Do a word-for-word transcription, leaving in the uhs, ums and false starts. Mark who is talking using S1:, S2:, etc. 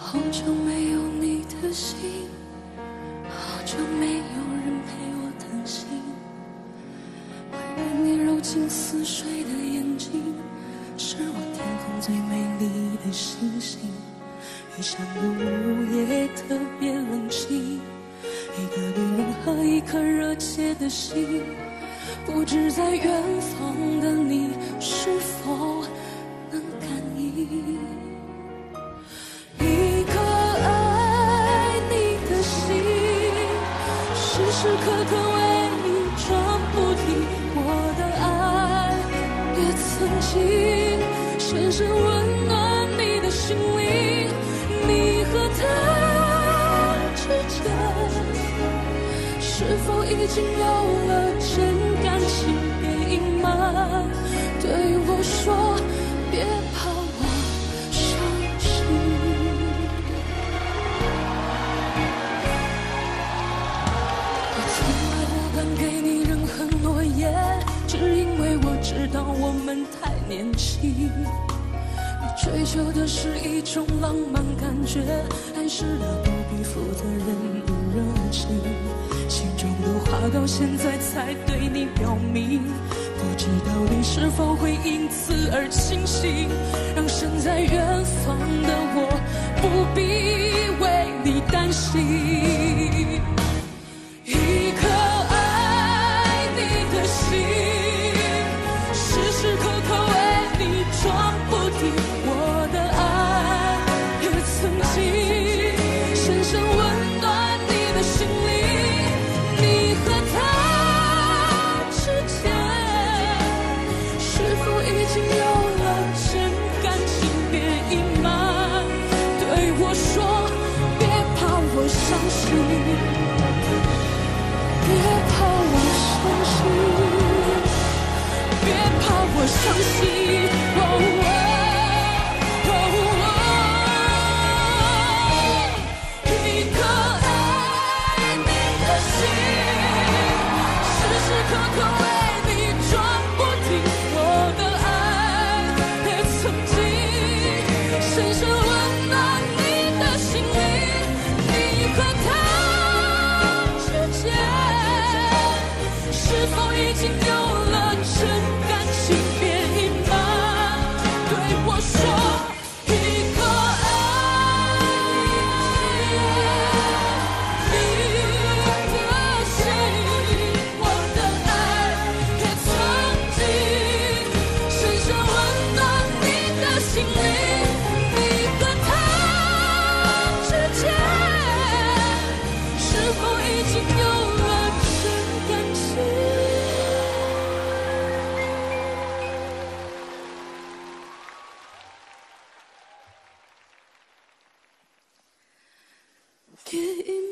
S1: 好久没有你的心，好久没有人陪我谈心。为了你揉进似水的眼睛，是我天空最美丽的星星。雨下的午夜特别冷清，一个旅人和一颗热切的心，不知在远方的你是否能感应。一颗爱你的心，时时刻刻为你转不停。我的爱也曾经深深温暖你的心灵。你和他之间，是否已经有了真感情？别隐瞒，对我说，别怕我伤心。我从来不敢给你任何诺言，只因为我知道我们太年轻。你追求的是一种浪漫感觉，暗示的不必负责任的热情，心中的话到现在才对你表明，不知道你是否会因此而清醒，让身在远方的我不必为你担心。一颗爱你的心，时时刻刻为你转不停。我的爱也曾经深深温暖你的心灵。你和他之间，是否已经有了真感情？别隐瞒，对我说，别怕我伤心，别怕我伤心，别怕我伤心。哦哦哦哦，一颗爱你的心，时时刻刻为你转不停。我的爱也曾经深深温暖你的心灵。你和他之间，是否已经有了真感情？别隐瞒，对我说，一颗爱你的心。我的爱也曾经深深温暖你的心灵。你和他之间，是否已经有了真感情？别隐